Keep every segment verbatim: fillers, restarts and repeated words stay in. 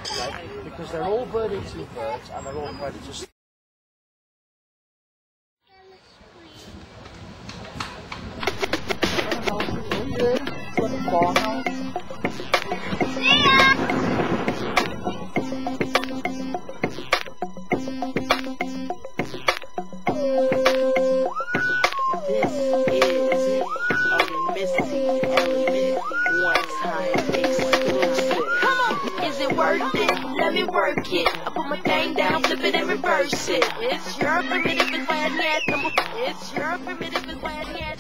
okay? Because they're all bird-eating birds and they're all predators. Let me work it. I put my thing down, flip it and reverse it. It's your primitive and why I number. It's your primitive and why I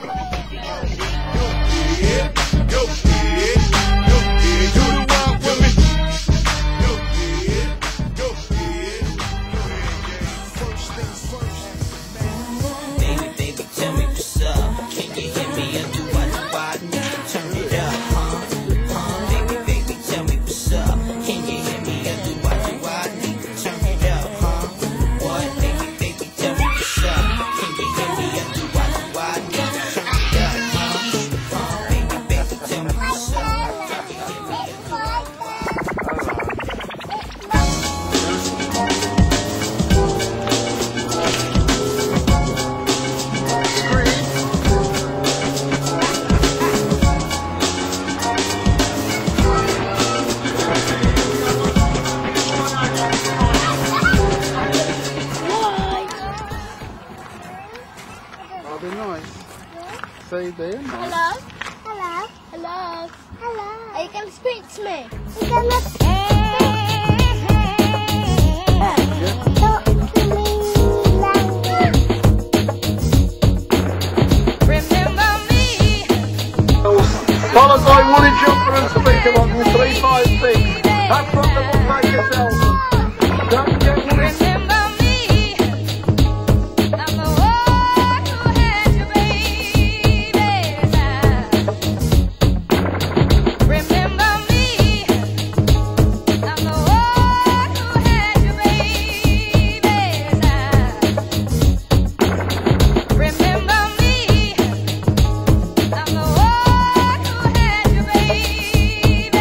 Yeah, go kid, go kid, do the walk with me. Go kid, go kid, go ahead, first things first. Baby, baby, tell me what's up. Can you hear me or do I do I need to turn it up, huh? Huh? Baby, baby, tell me what's up. Can you hear me or do I do I need to turn it up, huh? What? Baby, baby, tell me what's up. Can you hear me or do I do I need to turn it up, huh? Huh? Baby, baby, tell me what's up. Can you hear me or do I do That'll be nice. See there? Hello? Hello? Hello? Hello? Are you going to speak to me? Are you going to speak to me? Talk to me language. remember me. Followed by Woolly Jumper and Speaker on three five six. That's what the book make yourself. Don't get Woolly. Remember me. I'm the one who had you, baby. Remember me. I'm the one who had you, baby. Remember me. I'm the one who had you, baby.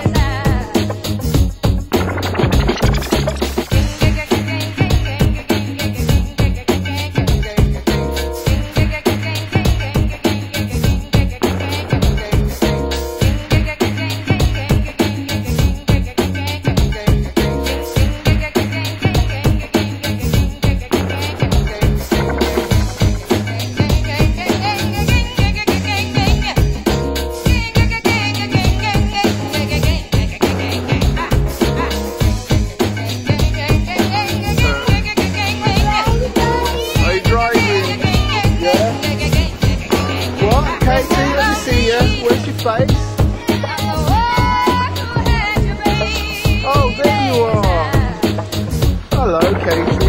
Are you driving? Yeah. What? Katie, let me see you. Where's your face? Oh, there you are. Hello, Katie.